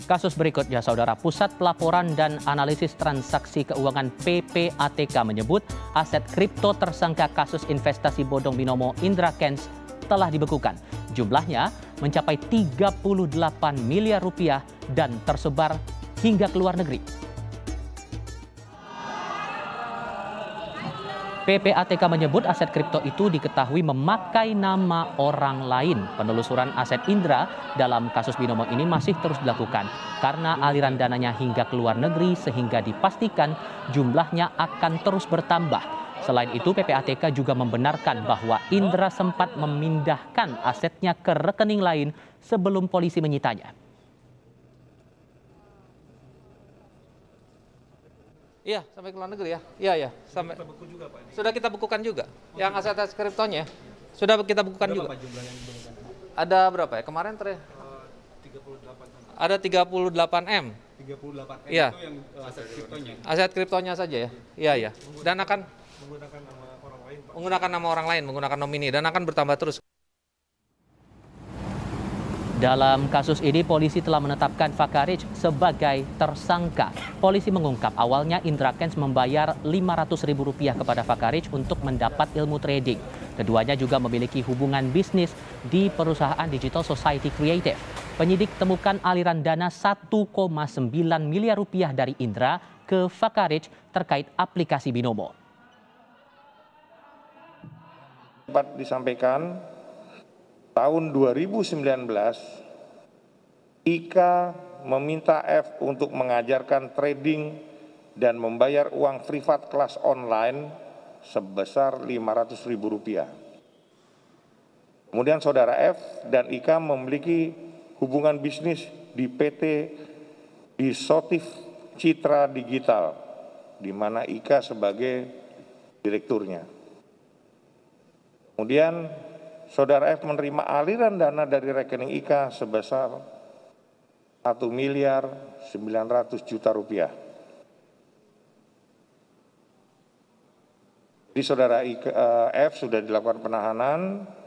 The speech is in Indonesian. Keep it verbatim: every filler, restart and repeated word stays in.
Kasus berikutnya, Saudara, Pusat Pelaporan dan Analisis Transaksi Keuangan P P A T K menyebut aset kripto tersangka kasus investasi bodong binomo Indra Kents telah dibekukan. Jumlahnya mencapai tiga puluh delapan miliar rupiah dan tersebar hingga ke luar negeri. P P A T K menyebut aset kripto itu diketahui memakai nama orang lain. Penelusuran aset Indra dalam kasus binomo ini masih terus dilakukan karena aliran dananya hingga ke luar negeri sehingga dipastikan jumlahnya akan terus bertambah. Selain itu, P P A T K juga membenarkan bahwa Indra sempat memindahkan asetnya ke rekening lain sebelum polisi menyitanya. Iya, sampai ke luar negeri ya. Iya, ya. Sampai kita buku juga, Pak. Sudah kita bukukan juga. Oh, yang aset-aset kriptonya sudah kita bukukan juga. Berapa jumlah yang dibukukan? Ada berapa ya? Kemarin ter uh, tiga puluh delapan. Ada tiga puluh delapan M. tiga puluh delapan M ya. Itu yang uh, aset kriptonya. Aset kriptonya saja ya. Iya, ya. Dan akan menggunakan nama orang lain, Pak. Menggunakan nama orang lain, menggunakan nomini dan akan bertambah terus. Dalam kasus ini, polisi telah menetapkan Fakarich sebagai tersangka. Polisi mengungkap awalnya Indra Kents membayar lima ratus ribu rupiah kepada Fakarich untuk mendapat ilmu trading. Keduanya juga memiliki hubungan bisnis di perusahaan Digital Society Creative. Penyidik temukan aliran dana satu koma sembilan miliar rupiah dari Indra ke Fakarich terkait aplikasi binomo. Dapat disampaikan, tahun dua ribu sembilan belas, I K meminta F untuk mengajarkan trading dan membayar uang privat kelas online sebesar lima ratus ribu rupiah. Kemudian saudara F dan I K memiliki hubungan bisnis di P T Disotif Citra Digital, di mana I K sebagai direkturnya. Kemudian saudara F menerima aliran dana dari rekening I K sebesar satu miliar sembilan ratus juta rupiah. Jadi saudara I K, F sudah dilakukan penahanan